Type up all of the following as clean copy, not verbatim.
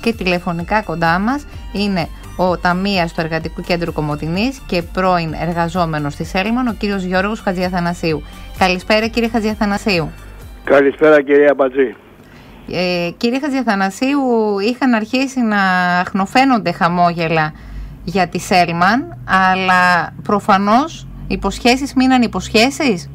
και τηλεφωνικά κοντά μας είναι ο ταμείας του Εργατικού Κέντρου Κομοτηνής και πρώην εργαζόμενος της Έλμαν, ο κύριος Γιώργος Χατζιαθανασίου. Καλησπέρα κύριε Χατζιαθανασίου. Καλησπέρα κυρία Μπατζή. Κύριε Χατζιαθανασίου, είχαν αρχίσει να αχνοφαίνονται χαμόγελα για τη Έλμαν, αλλά προφανώς υποσχέσεις μείναν υποσχέσεις.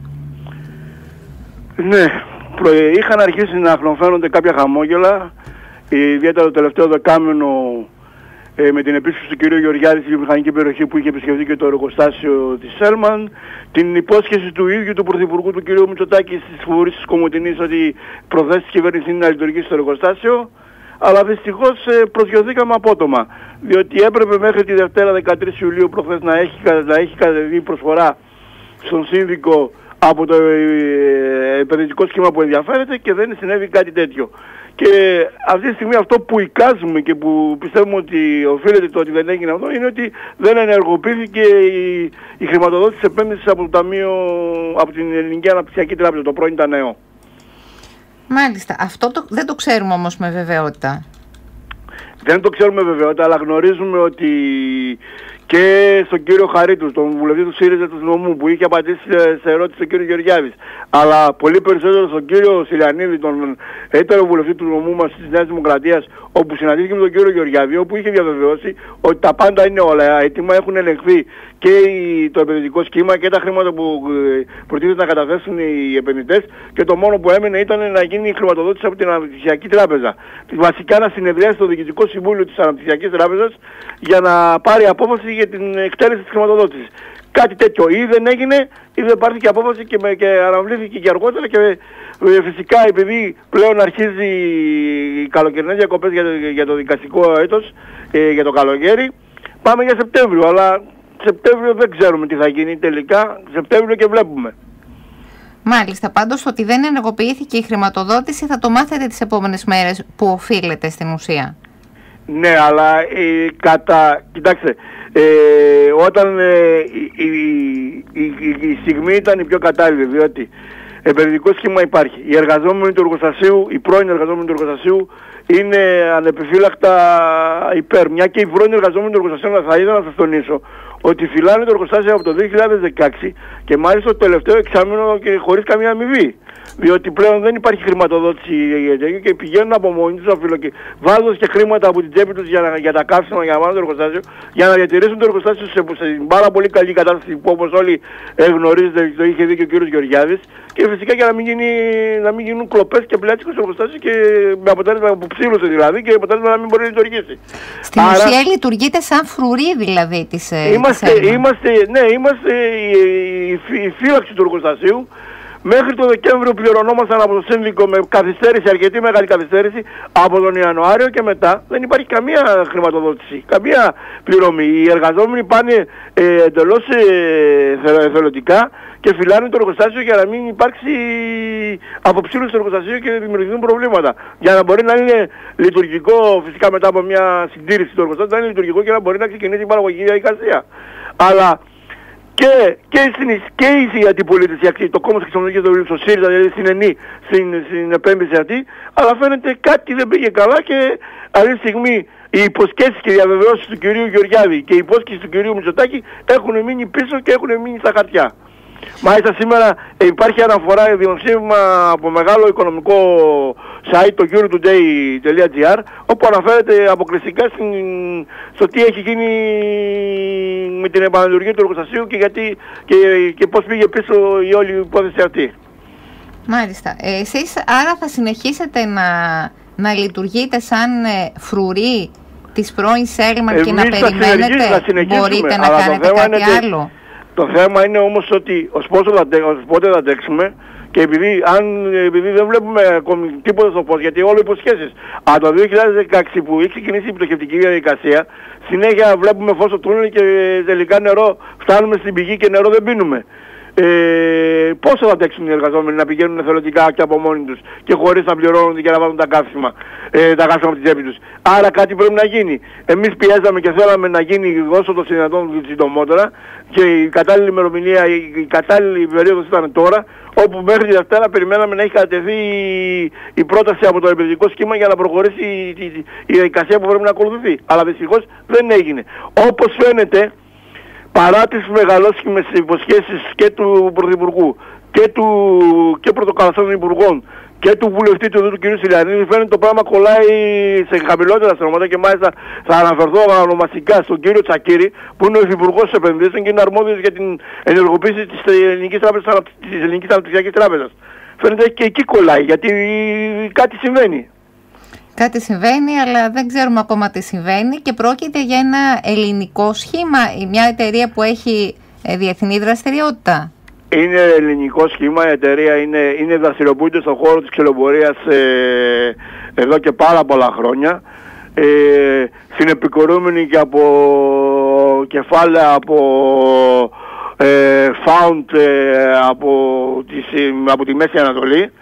Ναι, είχαν αρχίσει να αχνοφαίνονται κάποια χαμόγελα, ιδιαίτερα το τελευταίο δεκάμηνο με την επίσκεψη του κ. Γεωργιάδη στη βιομηχανική περιοχή που είχε επισκεφθεί και το εργοστάσιο της Έλμαν, την υπόσχεση του ίδιου του Πρωθυπουργού του κ. Μητσοτάκη στις φορείς της Κομοτηνής ότι προθέσεις της κυβέρνησης είναι να λειτουργήσει το εργοστάσιο, αλλά δυστυχώς προσγειωθήκαμε απότομα, διότι έπρεπε μέχρι τη Δευτέρα 13 Ιουλίου προχθές να έχει κατεβεί προσφορά στον σύνδικο από το επενδυτικό σχήμα που ενδιαφέρεται και δεν συνέβη κάτι τέτοιο. Και αυτή τη στιγμή αυτό που εικάζουμε και που πιστεύουμε ότι οφείλεται το ότι δεν έγινε αυτό είναι ότι δεν ενεργοποιήθηκε η χρηματοδότηση επένδυσης από το Ταμείο, από την Ελληνική Αναπτυξιακή Τράπεζα, το πρώην ΤΑΝΕΟ. Μάλιστα. Αυτό δεν το ξέρουμε όμως με βεβαιότητα. Δεν το ξέρουμε με βεβαιότητα, αλλά γνωρίζουμε ότι και στον κύριο Χαρίτου, τον βουλευτή του ΣΥΡΙΖΑ του νομού, που είχε απαντήσει σε ερώτηση στον κύριο Γεωργιάδης, αλλά πολύ περισσότερο στον κύριο Σιλιανίδη, τον έτερο βουλευτή του νομού μας της Νέας Δημοκρατίας, όπου συναντήθηκε με τον κύριο Γεωργιάδη, όπου είχε διαβεβαιώσει ότι τα πάντα είναι όλα έτοιμα, έχουν ελεγχθεί και το επενδυτικό σχήμα και τα χρήματα που προτίθεται να καταθέσουν οι επενδυτές, και το μόνο που έμενε ήταν να γίνει η χρηματοδότηση από την Αναπτυξιακή Τράπεζα. Βασικά να συνεδριάσει το Διοικητικό Συμβούλιο της Αναπτυξιακής Τράπεζας για να πάρει απόφαση για την εκτέλεση της χρηματοδότησης. Κάτι τέτοιο ή δεν έγινε ή δεν πάρθηκε απόφαση και αναβλήθηκε και αργότερα, και φυσικά επειδή πλέον αρχίζει οι καλοκαιρινές διακοπές για το δικαστικό έτος, για το καλοκαίρι, πάμε για Σεπτέμβριο, αλλά Σεπτέμβριο δεν ξέρουμε τι θα γίνει τελικά, Σεπτέμβριο και βλέπουμε. Μάλιστα, πάντως ότι δεν ενεργοποιήθηκε η χρηματοδότηση θα το μάθετε τις επόμενες μέρες που οφείλεται στην ουσία. Ναι, αλλά κοιτάξτε, όταν η στιγμή ήταν η πιο κατάλληλη, διότι επενδυτικό σχήμα υπάρχει. Οι εργαζόμενοι του εργοστασίου, οι πρώην εργαζόμενοι του εργοστασίου είναι ανεπιφύλακτα υπέρ. Μια και οι πρώην εργαζόμενοι του εργοστασίου, θα ήθελα να σας τονίσω ότι φυλάνε το εργοστάσιο από το 2016 και μάλιστα το τελευταίο εξάμηνο και χωρίς καμία αμοιβή. Διότι πλέον δεν υπάρχει χρηματοδότηση και πηγαίνουν από μόνοι τους βάζοντας και χρήματα από την τσέπη τους για τα καύσιμα, για να βάλουν το εργοστάσιο, για να διατηρήσουν το εργοστάσιο σε πάρα πολύ καλή κατάσταση που, όπως όλοι γνωρίζετε, το είχε δει και ο κύριος Γεωργιάδης, και φυσικά για να μην γίνουν κλοπές και πλάτσικο στο εργοστάσιο, και με αποτέλεσμα που ψήλωσε δηλαδή, και αποτέλεσμα να μην μπορεί να λειτουργήσει. Στην ουσία λειτουργείται σαν φρουρή δηλαδή της είμαστε η φύλαξη του εργοστασίου. Μέχρι το Δεκέμβριο πληρωνόμασταν από το σύνδικο με καθυστέρηση, αρκετή μεγάλη καθυστέρηση. Από τον Ιανουάριο και μετά δεν υπάρχει καμία χρηματοδότηση, καμία πληρωμή. Οι εργαζόμενοι πάνε εντελώς εθελοντικά και φυλάνε το εργοστάσιο για να μην υπάρξει αποψήλωση στο εργοστάσιο και δημιουργηθούν προβλήματα. Για να μπορεί να είναι λειτουργικό, φυσικά μετά από μια συντήρηση του εργοστάσιου, να είναι λειτουργικό και να μπορεί να ξεκινήσει η παραγωγική διαδικασία. Αλλά και η αντιπολίτευση, το κόμμα της Χρυσοδουλείας, το ΣΥΡΙΖΑ, δηλαδή στην ΕΝΗ, στην επένδυση αυτή, αλλά φαίνεται κάτι δεν πήγε καλά, και αυτή τη στιγμή οι υποσχέσεις και οι διαβεβαιώσεις του κυρίου Γεωργιάδη και οι υπόσχεσεις του κυρίου Μητσοτάκη έχουν μείνει πίσω και έχουν μείνει στα χαρτιά. Μάλιστα σήμερα υπάρχει αναφορά, δημοσίευμα από μεγάλο οικονομικό site, το eurotoday.gr, όπου αναφέρεται αποκλειστικά στο τι έχει γίνει με την επαναλειτουργία του εργοστασίου και πώς πήγε πίσω η όλη υπόθεση αυτή. Μάλιστα. Εσείς άρα θα συνεχίσετε να λειτουργείτε σαν φρουρή της πρώην Έλμαν και να περιμένετε, μπορείτε να κάνετε κάτι άλλο? Το θέμα είναι όμως ότι ως πότε θα αντέξουμε, και επειδή δεν βλέπουμε ακόμη τίποτα στο φως, γιατί όλο υποσχέσεις. Από το 2016 που έχει ξεκινήσει η πτωχευτική διαδικασία, συνέχεια βλέπουμε φως στο τούνελ και τελικά νερό, φτάνουμε στην πηγή και νερό δεν πίνουμε. πόσο θα αντέξουν οι εργαζόμενοι να πηγαίνουν εθελοντικά και από μόνοι τους και χωρίς να πληρώνονται και να βάλουν τα καύσιμα από την τσέπη τους. Άρα κάτι πρέπει να γίνει. Εμείς πιέζαμε και θέλαμε να γίνει όσο το δυνατόν συντομότερα και η κατάλληλη ημερομηνία, η κατάλληλη περίοδος ήταν τώρα, όπου μέχρι τη Δευτέρα περιμέναμε να έχει κατατεθεί η πρόταση από το επενδυτικό σχήμα για να προχωρήσει η διαδικασία που πρέπει να ακολουθηθεί. Αλλά δυστυχώς δεν έγινε. Όπως φαίνεται, παρά τις μεγαλόσχημες υποσχέσεις και του Πρωθυπουργού και πρωτοκαθόντων υπουργών και του βουλευτή του κ. Σιλιανίδη, φαίνεται το πράγμα κολλάει σε χαμηλότερα στρώματα και μάλιστα θα αναφερθώ ονομαστικά στον κύριο Τσακίρη, που είναι ο Υφυπουργός της Επενδύσεων και είναι αρμόδιος για την ενεργοποίηση της Ελληνικής Αναπτυξιακής Τράπεζας. Φαίνεται και εκεί κολλάει, γιατί κάτι συμβαίνει. Κάτι συμβαίνει, αλλά δεν ξέρουμε ακόμα τι συμβαίνει και πρόκειται για ένα ελληνικό σχήμα, μια εταιρεία που έχει διεθνή δραστηριότητα. Είναι ελληνικό σχήμα, η εταιρεία είναι δραστηριοποιείται στον χώρο της ξυλομπορίας εδώ και πάρα πολλά χρόνια. Συνεπικορούμενη και από κεφάλαια από found από τη Μέση Ανατολή.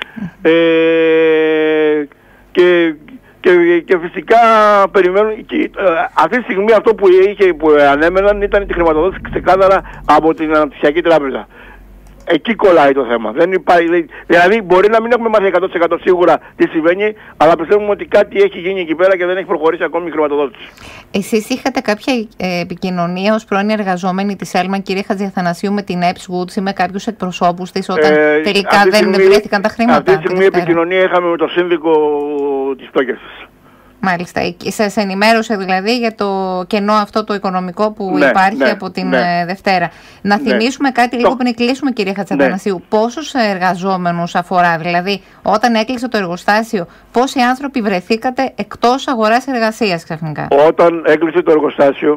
Και φυσικά περιμένουν, αυτή τη στιγμή αυτό που ανέμεναν ήταν τη χρηματοδότηση ξεκάθαρα από την Αναπτυξιακή Τράπεζα. Εκεί κολλάει το θέμα. Δεν υπάρχει, δηλαδή μπορεί να μην έχουμε μάθει 100% σίγουρα τι συμβαίνει, αλλά πιστεύουμε ότι κάτι έχει γίνει εκεί πέρα και δεν έχει προχωρήσει ακόμη η χρηματοδότηση. Εσείς είχατε κάποια επικοινωνία ως πρώην εργαζόμενοι της Σέλμαν, κύριε Χατζηθανασίου, με την Epswoods ή με κάποιους εκπροσώπους της όταν τελικά δεν βρέθηκαν τα χρήματα? Αυτή τη στιγμή επικοινωνία είχαμε με το σύνδικο της πτώχευσης. Μάλιστα. Σας ενημέρωσε δηλαδή για το κενό αυτό το οικονομικό που υπάρχει από την Δευτέρα. Να θυμίσουμε κάτι λίγο πριν κλείσουμε, κύριε Χατζηθανασίου. Πόσους εργαζόμενους αφορά, δηλαδή όταν έκλεισε το εργοστάσιο, πόσοι άνθρωποι βρεθήκατε εκτός αγοράς εργασίας ξαφνικά? Όταν έκλεισε το εργοστάσιο,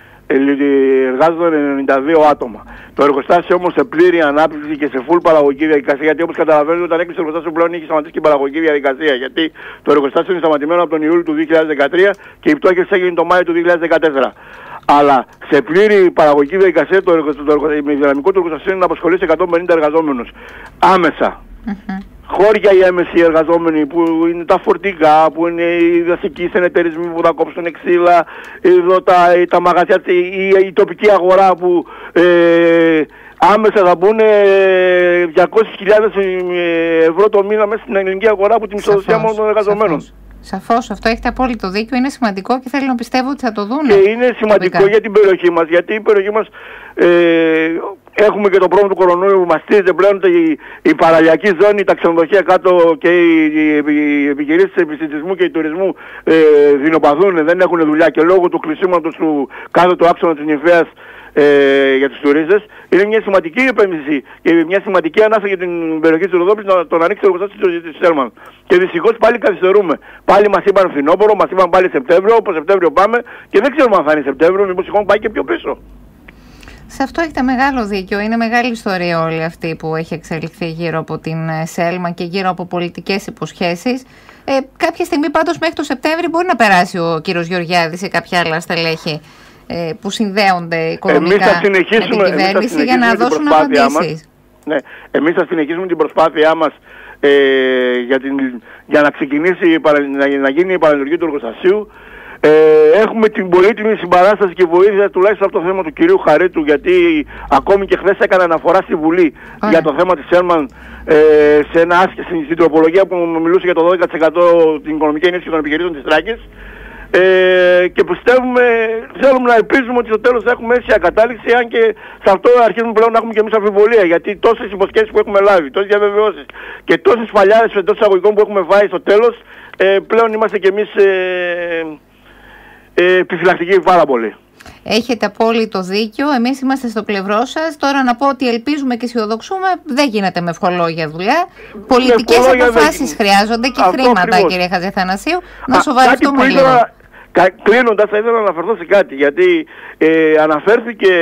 εργάζονταν 92 άτομα. Το εργοστάσιο όμως σε πλήρη ανάπτυξη και σε full παραγωγική διαδικασία, γιατί όπως καταλαβαίνετε, όταν έκλεισε το εργοστάσιο πλέον είχε σταματήσει και η παραγωγική διαδικασία. Γιατί το εργοστάσιο είναι σταματημένο από τον Ιούλιο του 2013 και η πτώχευση έγινε το Μάιο του 2014. Αλλά σε πλήρη παραγωγική διαδικασία το δυναμικό του εργοστασίου είναι να απασχολήσει 150 εργαζόμενους άμεσα. Χώρια οι έμεσοι εργαζόμενοι που είναι τα φορτηγά, που είναι οι δασικοί συνεταιρισμοί που θα κόψουν ξύλα, τα μαγαζιά, η τοπική αγορά που άμεσα θα μπουν 200.000 ευρώ το μήνα μέσα στην ελληνική αγορά από τη μισθοδοσία μόνο των εργαζομένων. Σαφώς, αυτό έχετε απόλυτο δίκιο, είναι σημαντικό και θέλω να πιστεύω ότι θα το δουν. Και είναι σημαντικό για την περιοχή μας, γιατί η περιοχή μας έχουμε και το πρόβλημα του κορονοϊού που μαστίζεται πλέον η παραλιακή ζώνη, τα ξενοδοχεία κάτω και οι επιχειρήσεις επιστημισμού και του τουρισμού δεινοπαθούν, δεν έχουν δουλειά και λόγω του κλεισίματος του κάτω του άξονα της Νηφαίας για τους τουρίστες. Είναι μια σημαντική επένδυση και μια σημαντική ανάσα για την περιοχή της Ροδόπης να ανοίξει το εργοστάσιο της Σέλμαν. Και δυστυχώς πάλι καθυστερούμε. Πάλι μας είπαν φθινόπωρο, μας είπαν πάλι Σεπτέμβριο, όπως Σεπτέμβριο πάμε και δεν ξέρουμε αν θα είναι Σεπτέμβριο, μήπως έχουμε πάει και πιο πίσω. Σε αυτό έχετε μεγάλο δίκιο. Είναι μεγάλη ιστορία όλη αυτή που έχει εξελιχθεί γύρω από την Σέλμαν και γύρω από πολιτικές υποσχέσεις. Κάποια στιγμή πάντως μέχρι το Σεπτέμβριο μπορεί να περάσει ο κύριος Γεωργιάδης ή κάποια άλλα στελέχη που συνδέονται οικονομικά με την κυβέρνηση για να δώσουν απαντήσεις. Ναι, εμείς θα συνεχίσουμε την προσπάθειά μας για να ξεκινήσει, να γίνει η παραλειτουργία του εργοστασίου. Έχουμε την πολύτιμη συμπαράσταση και βοήθεια τουλάχιστον από το θέμα του κυρίου Χαρίτου, γιατί ακόμη και χθες έκανε αναφορά στη Βουλή για το θέμα της Σέλμαν σε ένα άσκηση στην τροπολογία που μιλούσε για το 12% την οικονομική ενίσχυση των επιχειρήσεων της Θράκης. Και θέλουμε να ελπίζουμε ότι στο τέλος θα έχουμε αίσια κατάληξη, αν και σε αυτό αρχίζουμε πλέον να έχουμε και εμείς αμφιβολία, γιατί τόσες υποσχέσεις που έχουμε λάβει, τόσες διαβεβαιώσεις και τόσες φαλιάδες εντός εισαγωγικών που έχουμε φάει στο τέλος, πλέον είμαστε και εμείς επιφυλακτικοί πάρα πολύ. Έχετε απόλυτο δίκιο. Εμείς είμαστε στο πλευρό σας. Τώρα να πω ότι ελπίζουμε και αισιοδοξούμε. Δεν γίνεται με ευχολόγια δουλειά. Πολιτικές αποφάσεις χρειάζονται και χρήματα, κύριε Χατζηθανασίου. Να σοβαρευτούμε λίγο. Κλείνοντας, θα ήθελα να αναφερθώ σε κάτι, γιατί αναφέρθηκε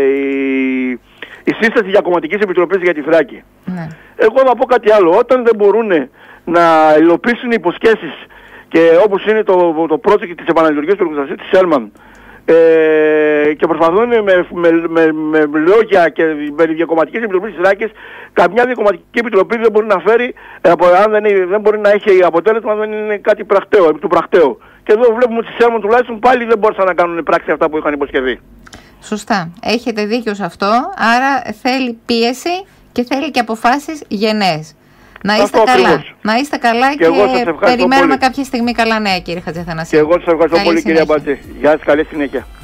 η σύσταση για κομματικής επιτροπής για τη Θράκη. Ναι. Εγώ θα πω κάτι άλλο. Όταν δεν μπορούν να υλοποιήσουν υποσχέσεις, και όπως είναι το project της επαναλειτουργίας του εργοστασίου της Σέλμαν, και προσπαθούν με λόγια και με διακομματικές επιτροπές της Θράκης. Καμιά διακομματική επιτροπή δεν μπορεί να φέρει, αν δεν μπορεί να έχει αποτέλεσμα, δεν είναι κάτι πρακτέο, του πρακτέου. Και εδώ βλέπουμε ότι στη Σέρμον τουλάχιστον πάλι δεν μπορούσαν να κάνουν πράξη αυτά που είχαν υποσχεθεί. Σωστά. Έχετε δίκιο σε αυτό. Άρα θέλει πίεση και θέλει και αποφάσεις γενναίες. Να είστε καλά. Ακριβώς. Να είστε καλά και περιμένουμε κάποια στιγμή καλά νέα, κύριε Χατζηθανασίου. Και εγώ σας ευχαριστώ πολύ, κυρία Μπατζή. Γεια σας, καλή συνέχεια.